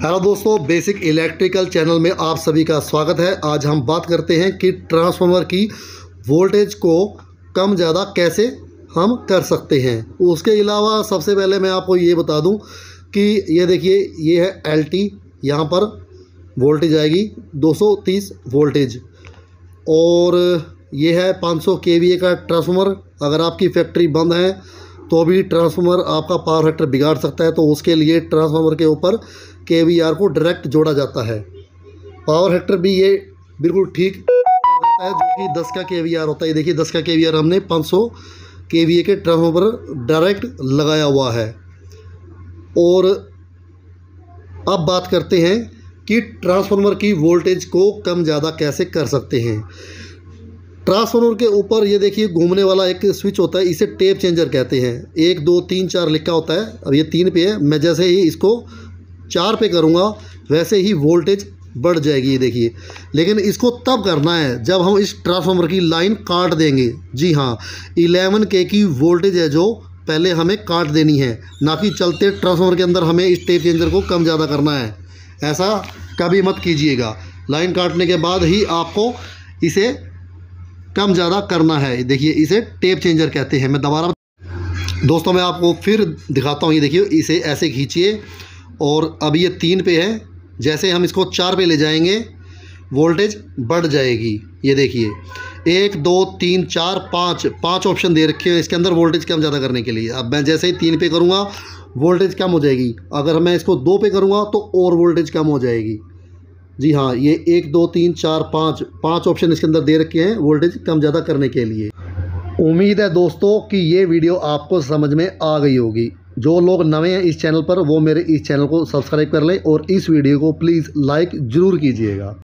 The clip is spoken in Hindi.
हेलो दोस्तों, बेसिक इलेक्ट्रिकल चैनल में आप सभी का स्वागत है। आज हम बात करते हैं कि ट्रांसफार्मर की वोल्टेज को कम ज़्यादा कैसे हम कर सकते हैं। उसके अलावा सबसे पहले मैं आपको ये बता दूं कि ये देखिए, ये है LT। यहाँ पर वोल्टेज आएगी 230 वोल्टेज, और ये है 500 kVA का ट्रांसफार्मर। अगर आपकी फैक्ट्री बंद है तो भी ट्रांसफार्मर आपका पावर फैक्टर बिगाड़ सकता है, तो उसके लिए ट्रांसफार्मर के ऊपर KVR को डायरेक्ट जोड़ा जाता है। पावर फैक्टर भी ये बिल्कुल ठीक रहता है, जो कि 10 का KVR होता है। देखिए 10 का KVR हमने 500 kVA के ट्रांसफार्मर पर डायरेक्ट लगाया हुआ है। और अब बात करते हैं कि ट्रांसफार्मर की वोल्टेज को कम ज़्यादा कैसे कर सकते हैं। ट्रांसफार्मर के ऊपर ये देखिए घूमने वाला एक स्विच होता है, इसे टेप चेंजर कहते हैं। 1 2 3 4 लिखा होता है। अब ये 3 पे है, मैं जैसे ही इसको 4 पे करूँगा वैसे ही वोल्टेज बढ़ जाएगी, ये देखिए। लेकिन इसको तब करना है जब हम इस ट्रांसफार्मर की लाइन काट देंगे। जी हाँ, 11 K की वोल्टेज है जो पहले हमें काट देनी है, ना कि चलते ट्रांसफार्मर के अंदर हमें इस टेप चेंजर को कम ज़्यादा करना है। ऐसा कभी मत कीजिएगा। लाइन काटने के बाद ही आपको इसे कम ज़्यादा करना है। देखिए इसे टेप चेंजर कहते हैं। मैं दोबारा दोस्तों मैं आपको फिर दिखाता हूँ। ये देखिए, इसे ऐसे खींचिए और अब ये 3 पे है। जैसे हम इसको 4 पे ले जाएंगे वोल्टेज बढ़ जाएगी। ये देखिए 1 2 3 4 5 ऑप्शन दे रखे हैं इसके अंदर वोल्टेज कम ज़्यादा करने के लिए। अब मैं जैसे ही 3 पे करूँगा वोल्टेज कम हो जाएगी। अगर मैं इसको 2 पे करूँगा तो और वोल्टेज कम हो जाएगी। जी हाँ, ये 1 2 3 4 5 ऑप्शन इसके अंदर दे रखे हैं वोल्टेज कम ज़्यादा करने के लिए। उम्मीद है दोस्तों कि ये वीडियो आपको समझ में आ गई होगी। जो लोग नए हैं इस चैनल पर वो मेरे इस चैनल को सब्सक्राइब कर लें और इस वीडियो को प्लीज़ लाइक ज़रूर कीजिएगा।